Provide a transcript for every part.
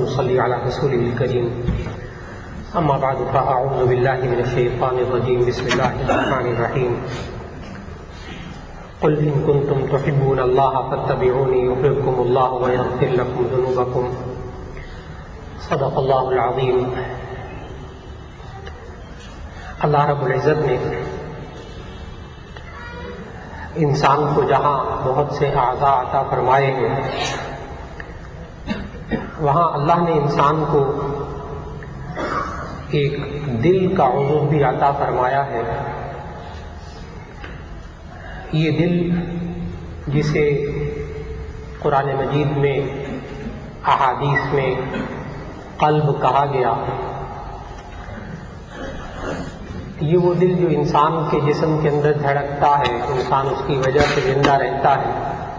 صل على رسوله الكريم أما بعد فأعوذ بالله من الشيطان الرجيم بسم الله الرحمن الرحيم قل إن كنتم تحبون الله فاتبعوني يحببكم الله ويغفر لكم ذنوبكم صدق الله العظيم۔ اللہ رب العزت نے انسان کو جہاں بہت سے اعضاء عطا فرمائے ہیں، وہاں اللہ نے انسان کو ایک دل کا عضو بھی عطا فرمایا ہے۔ یہ دل جسے قرآن مجید میں احادیث میں قلب کہا گیا، یہ وہ دل جو انسان کے جسم کے اندر دھڑکتا ہے، انسان اس کی وجہ سے زندہ رہتا ہے،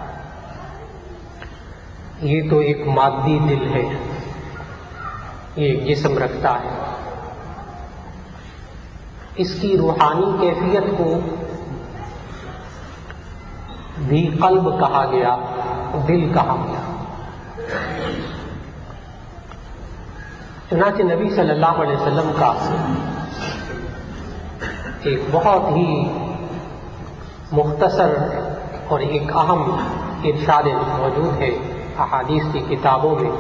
یہ تو ایک مادی دل ہے، یہ ایک جسم رکھتا ہے۔ اس کی روحانی کیفیت کو بھی قلب کہا گیا، دل کہا گیا۔ چنانچہ نبی صلی اللہ علیہ وسلم کا ایک بہت ہی مختصر اور ایک اہم ارشاد موجود ہے احادیث کی کتابوں میں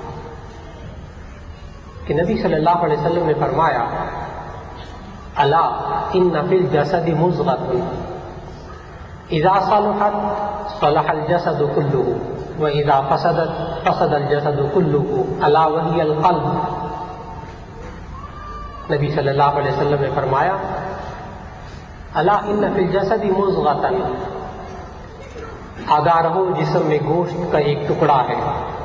کہ نبی صلی اللہ علیہ وسلم نے فرمایا الا ان فی الجسد مضغۃ اذا صلحت صلح الجسد كله واذا فسدت فسد الجسد كله الا وهي القلب۔ نبی صلی اللہ علیہ وسلم نے فرمایا الا ان فی الجسد مضغۃ، آگاہ رہو جسم میں گوشت کا ایک ٹکڑا ہے،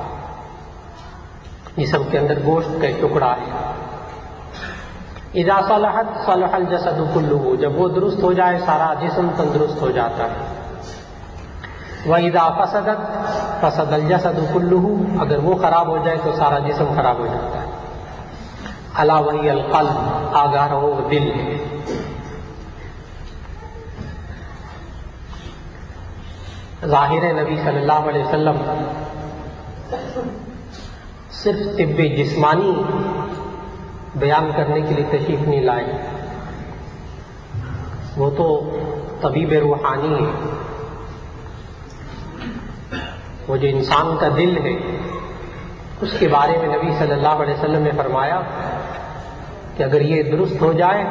جسم کے اندر گوشت کا ایک ٹکڑا ہے۔ اذا صلحت صلح الجسد كله، جب وہ درست ہو جائے سارا جسم تندرست ہو جاتا ہے۔ واذا فسدت فسد الجسد كله، اگر وہ خراب ہو جائے تو سارا جسم خراب ہو جاتا ہے۔ الا وهي القلب، آگاہ رہو دل ہے۔ ظاہر ہے نبی صلی اللہ علیہ وسلم صرف طب جسمانی بیان کرنے کے لیے تشریف نہیں لائے، وہ تو طبیب روحانی ہے۔ وہ جو انسان کا دل ہے اس کے بارے میں نبی صلی اللہ علیہ وسلم نے فرمایا کہ اگر یہ درست ہو جائے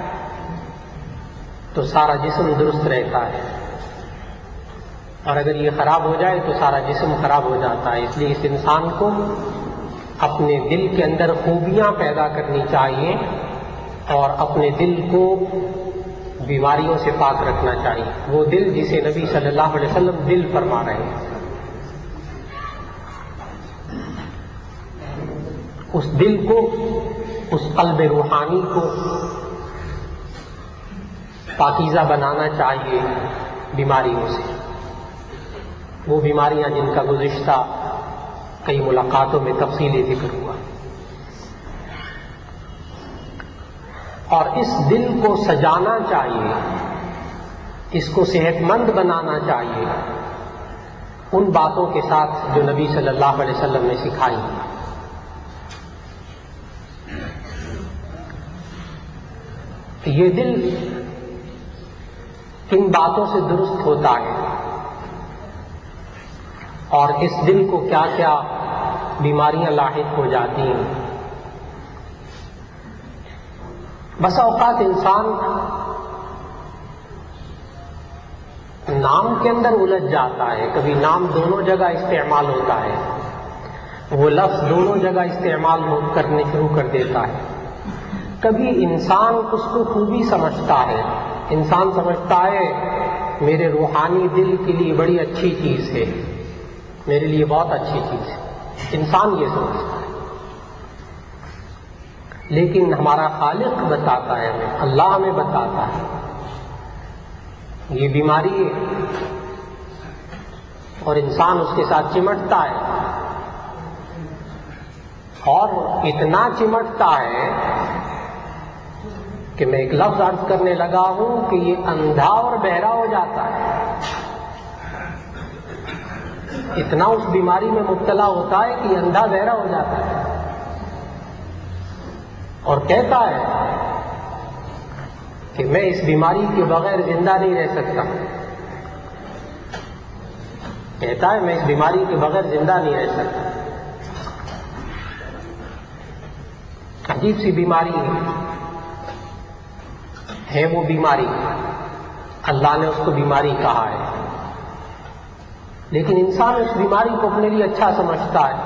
تو سارا جسم درست رہتا ہے، اور اگر یہ خراب ہو جائے تو سارا جسم خراب ہو جاتا ہے۔ اس لیے اس انسان کو اپنے دل کے اندر خوبیاں پیدا کرنی چاہیے اور اپنے دل کو بیماریوں سے پاک رکھنا چاہیے۔ وہ دل جسے نبی صلی اللہ علیہ وسلم دل فرما رہے ہیں، اس دل کو، اس قلب روحانی کو پاکیزہ بنانا چاہیے بیماریوں سے، وہ بیماریاں جن کا گزشتہ کئی ملاقاتوں میں تفصیلی ذکر ہوا۔ اور اس دل کو سجانا چاہیے، اس کو صحت مند بنانا چاہیے ان باتوں کے ساتھ جو نبی صلی اللہ علیہ وسلم نے سکھائی۔ یہ دل کن باتوں سے درست ہوتا ہے اور اس دل کو کیا کیا بیماریاں لاحق ہو جاتی ہیں۔ بسا اوقات انسان نام کے اندر الجھ جاتا ہے، کبھی نام دونوں جگہ استعمال ہوتا ہے، وہ لفظ دونوں جگہ استعمال کرنے شروع کر دیتا ہے۔ کبھی انسان اس کو خوبی سمجھتا ہے، انسان سمجھتا ہے میرے روحانی دل کے لیے بڑی اچھی چیز ہے، میرے لیے بہت اچھی چیز ہے، انسان یہ سمجھتا ہے۔ لیکن ہمارا خالق بتاتا ہے ہمیں، اللہ ہمیں بتاتا ہے یہ بیماری ہے، اور انسان اس کے ساتھ چمٹتا ہے، اور اتنا چمٹتا ہے کہ میں ایک لفظ عرض کرنے لگا ہوں کہ یہ اندھا اور بہرا ہو جاتا ہے۔ اتنا اس بیماری میں مبتلا ہوتا ہے کہ یہ اندھا بہرا ہو جاتا ہے۔ اور کہتا ہے کہ میں اس بیماری کے بغیر زندہ نہیں رہ سکتا. کہتا ہے میں اس بیماری کے بغیر زندہ نہیں رہ سکتا. عجیب سی بیماری ہے وہ بیماری. اللہ نے اس کو بیماری کہا ہے، لیکن انسان اس بیماری کو اپنے لیے اچھا سمجھتا ہے.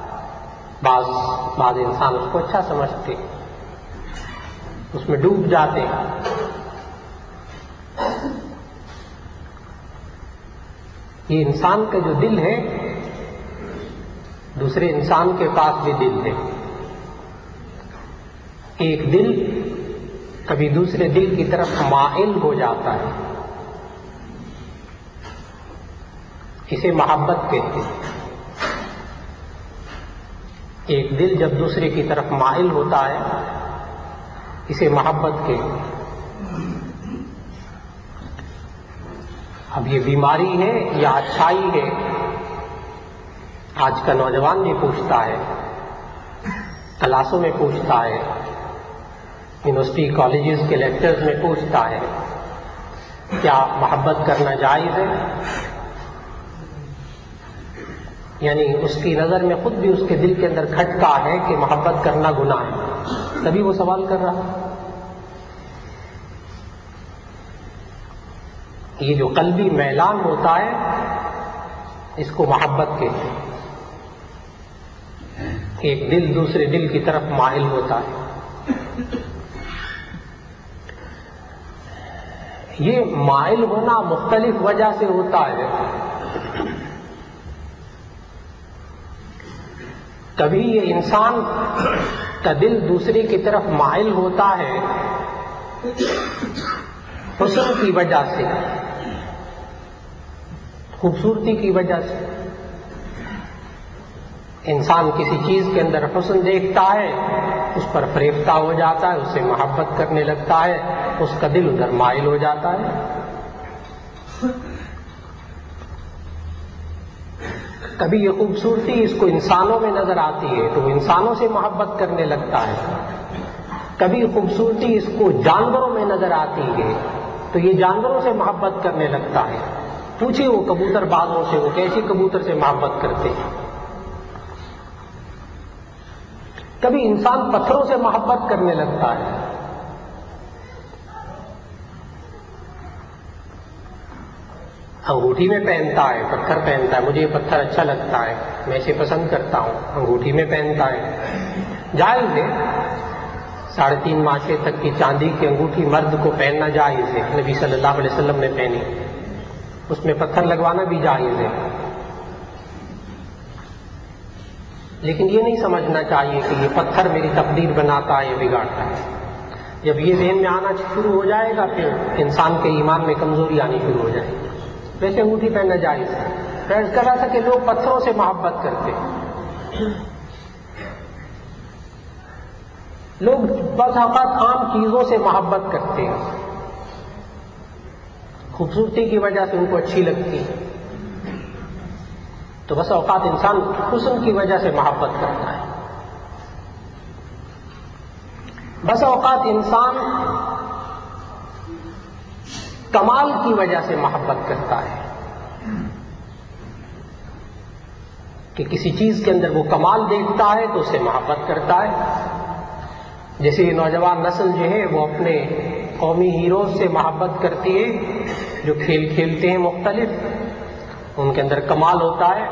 بعض انسان اس کو اچھا سمجھتے، اس میں ڈوب جاتے ہیں. یہ انسان کا جو دل ہے، دوسرے انسان کے پاس بھی دل ہے. ایک دل کبھی دوسرے دل کی طرف مائل ہو جاتا ہے، اسے محبت کہتے ہیں. ایک دل جب دوسرے کی طرف مائل ہوتا ہے اسے محبت کہتے ہیں. اب یہ بیماری ہے یا اچھائی ہے؟ آج کا نوجوان یہ پوچھتا ہے، کلاسوں میں پوچھتا ہے، یونیورسٹی کالجز کے لیکچرز میں پوچھتا ہے، کیا محبت کرنا جائز ہے؟ یعنی اس کی نظر میں خود بھی اس کے دل کے اندر کھٹکا ہے کہ محبت کرنا گناہ ہے، تبھی وہ سوال کر رہا ہے. یہ جو قلبی میلان ہوتا ہے اس کو محبت کہتے ہیں. ایک دل دوسرے دل کی طرف مائل ہوتا ہے. یہ مائل ہونا مختلف وجہ سے ہوتا ہے. کبھی یہ انسان کا دل دوسرے کی طرف مائل ہوتا ہے حسن کی وجہ سے، خوبصورتی کی وجہ سے. انسان کسی چیز کے اندر حسن دیکھتا ہے، اس پر فریفتہ ہو جاتا ہے، اس سے محبت کرنے لگتا ہے، اس کا دل ادھر مائل ہو جاتا ہے. کبھی یہ خوبصورتی اس کو انسانوں میں نظر آتی ہے تو وہ انسانوں سے محبت کرنے لگتا ہے. کبھی خوبصورتی اس کو جانوروں میں نظر آتی ہے تو یہ جانوروں سے محبت کرنے لگتا ہے. پوچھیں وہ کبوتر بازوں سے، وہ کیسی کبوتر سے محبت کرتے ہیں. کبھی انسان پتھروں سے محبت کرنے لگتا ہے. انگوٹھی میں پہنتا ہے، پتھر پہنتا ہے، مجھے یہ پتھر اچھا لگتا ہے، میں اسے پسند کرتا ہوں، انگوٹھی میں پہنتا ہے. جائز ہے، 3.5 ماشے تک کی چاندی کی انگوٹھی مرد کو پہننا جائز ہے، نبی صلی اللہ علیہ وسلم نے پہنی. اس میں پتھر لگوانا بھی جائز ہے. لیکن یہ نہیں سمجھنا چاہیے کہ یہ پتھر میری تقدیر بناتا ہے یا بگاڑتا ہے. جب یہ ذہن میں آنا شروع ہو جائے گا پھر انسان کے ایمان میں کمزوری آنی شروع ہو جائے گی. ویسے انگوٹھی پہننا جائز ہے. فرض کر رہا تھا کہ لوگ پتھروں سے محبت کرتے ہیں. لوگ بعض اوقات عام چیزوں سے محبت کرتے ہیں، خوبصورتی کی وجہ سے ان کو اچھی لگتی ہے. تو بس اوقات انسان حسن کی وجہ سے محبت کرتا ہے. بس اوقات انسان کمال کی وجہ سے محبت کرتا ہے کہ کسی چیز کے اندر وہ کمال دیکھتا ہے تو اس سے محبت کرتا ہے. جیسے یہ نوجوان نسل جو ہے وہ اپنے قومی ہیروز سے محبت کرتی ہے جو کھیل کھیلتے ہیں مختلف، ان کے اندر کمال ہوتا ہے.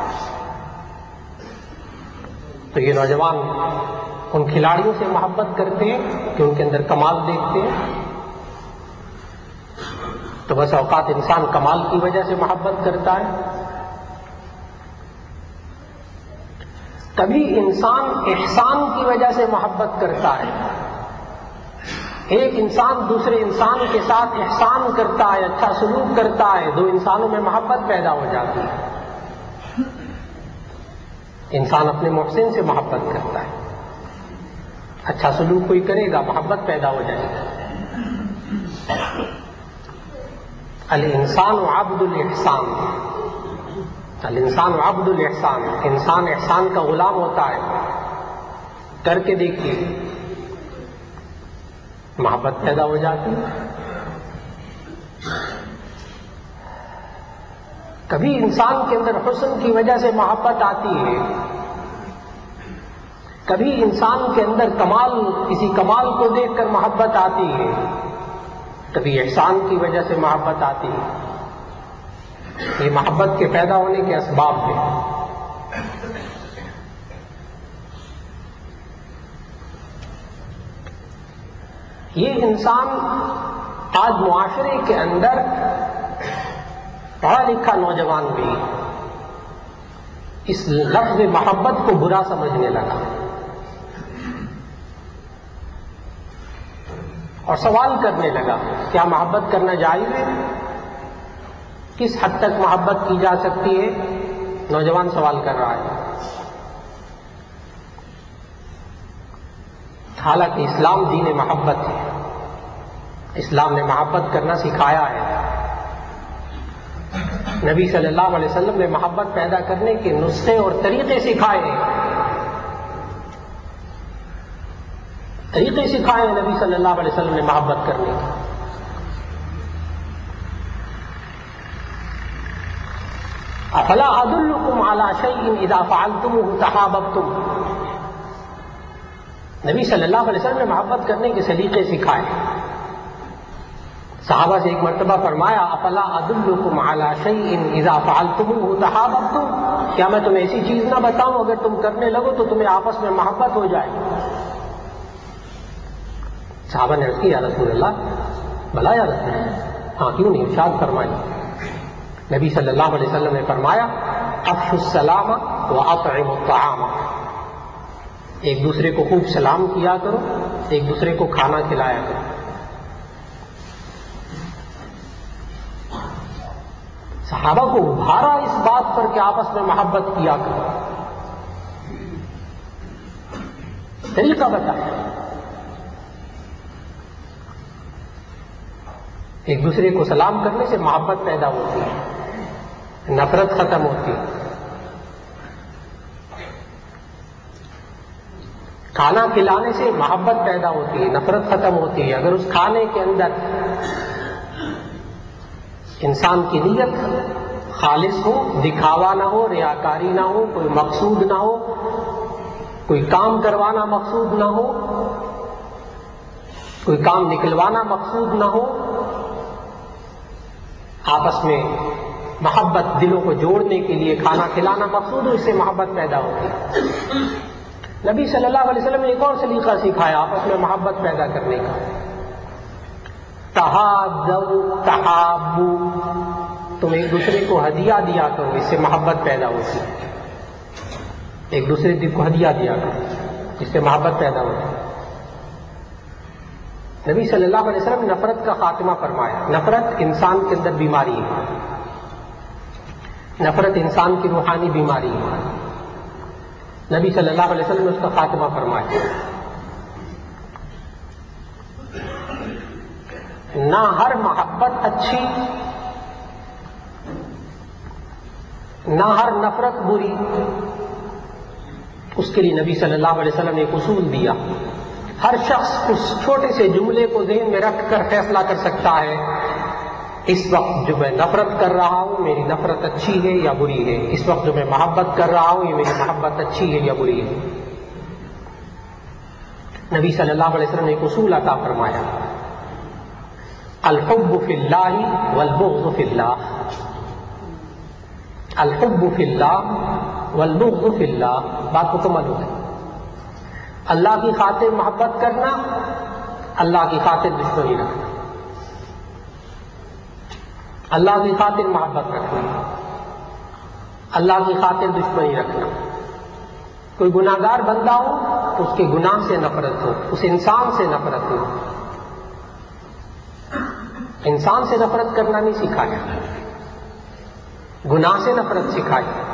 تو یہ نوجوان ان کھلاڑیوں سے محبت کرتے ہیں کہ ان کے اندر کمال دیکھتے ہیں. تو بس اوقات انسان کمال کی وجہ سے محبت کرتا ہے. کبھی انسان احسان کی وجہ سے محبت کرتا ہے. ایک انسان دوسرے انسان کے ساتھ احسان کرتا ہے، اچھا سلوک کرتا ہے، 2 انسانوں میں محبت پیدا ہو جاتی ہے. انسان اپنے محسن سے محبت کرتا ہے، اچھا سلوک کوئی کرے گا محبت پیدا ہو جائے گا. الانسان عبد الاحسان، الانسان عبد الاحسان، انسان احسان کا غلام ہوتا ہے. کر کے دیکھیے محبت پیدا ہو جاتی ہے۔ کبھی انسان کے اندر حسن کی وجہ سے محبت آتی ہے، کبھی انسان کے اندر کسی کمال کو دیکھ کر محبت آتی ہے، کبھی احسان کی وجہ سے محبت آتی ہے۔ یہ محبت کے پیدا ہونے کے اسباب ہیں۔ یہ انسان آج معاشرے کے اندر پڑھا لکھا نوجوان بھی اس لفظ محبت کو برا سمجھنے لگا اور سوال کرنے لگا، کیا محبت کرنا جائز ہے؟ کس حد تک محبت کی جا سکتی ہے؟ نوجوان سوال کر رہا ہے۔ حالانکہ اسلام دین محبت ہے، اسلام نے محبت کرنا سکھایا ہے۔ نبی صلی اللہ علیہ وسلم نے محبت پیدا کرنے کے نسخے اور طریقے سکھائے ہیں، نبی صلی اللہ علیہ وسلم نے محبت کرنے کے۔ افلا ادلکم علی شیء اذا فعلتموہ تحاببتم، نبی صلی اللہ علیہ وسلم نے محبت کرنے کے سلیقے سکھائے۔ صحابہ سے ایک مرتبہ فرمایا، افلا ادلکم علی شیء اذا فعلتموہ تحاببتم، کیا میں تمہیں ایسی چیز نہ بتاؤں اگر تم کرنے لگو تو تمہیں آپس میں محبت ہو جائے؟ صحابہ نے عرض کی، یا رسول اللہ، بھلا یا رسول اللہ، ہاں کیوں نہیں، ارشاد فرمائیے۔ نبی صلی اللہ علیہ وسلم نے فرمایا، افشوا السلام واطعموا الطعام، ایک دوسرے کو خوب سلام کیا کرو، ایک دوسرے کو کھانا کھلایا کرو۔ صحابہ کو ابھارا اس بات پر کہ آپس میں محبت کیا کرو، طریقہ بتایا۔ ایک دوسرے کو سلام کرنے سے محبت پیدا ہوتی ہے، نفرت ختم ہوتی ہے۔ کھانا کھلانے سے محبت پیدا ہوتی ہے، نفرت ختم ہوتی ہے۔ اگر اس کھانے کے اندر انسان کی نیت خالص ہو، دکھاوا نہ ہو، ریاکاری نہ ہو، کوئی مقصود نہ ہو، کوئی کام کروانا مقصود نہ ہو، کوئی کام نکلوانا مقصود نہ ہو، آپس میں محبت دلوں کو جوڑنے کے لیے کھانا کھلانا مقصود ہو، اس سے محبت پیدا ہوتی ہے۔ نبی صلی اللہ علیہ وسلم نے ایک اور سلیقہ سکھایا آپس میں محبت پیدا کرنے کا، تحادوا تحابوا، تم ایک دوسرے کو ہدیہ دیا کرو، اس سے محبت پیدا ہوتی ہے۔ ایک دوسرے کو ہدیہ دیا کرو، اس سے محبت پیدا ہوتی ہے۔ نبی صلی اللہ علیہ وسلم نے نفرت کا خاتمہ فرمایا۔ نفرت انسان کے اندر بیماری ہے، نفرت انسان کی روحانی بیماری ہے۔ نبی صلی اللہ علیہ وسلم نے اس کا خاتمہ فرمایا۔ نہ ہر محبت اچھی، نہ ہر نفرت بری، اس کے لیے نبی صلی اللہ علیہ وسلم نے ایک اصول دیا۔ ہر شخص اس چھوٹے سے جملے کو ذہن میں رکھ کر فیصلہ کر سکتا ہے، اس وقت جو میں نفرت کر رہا ہوں میری نفرت اچھی ہے یا بری ہے، اس وقت جو میں محبت کر رہا ہوں یہ میری محبت اچھی ہے یا بری ہے۔ نبی صلی اللہ علیہ وسلم نے ایک اصول عطا فرمایا، الحب فی اللہ والبغض فی اللہ، الحب فی اللہ والبغض فی اللہ، بات مکمل ہو گئی۔ اللہ کی خاطر محبت کرنا، اللہ کی خاطر دشمنی رکھنا، اللہ کی خاطر محبت رکھنا، اللہ کی خاطر دشمنی رکھنا۔ کوئی گناہگار بندہ ہو تو اس کے گناہ سے نفرت ہو، اس انسان سے نفرت ہو۔ انسان سے نفرت کرنا نہیں سکھایا، گناہ سے نفرت سکھائی۔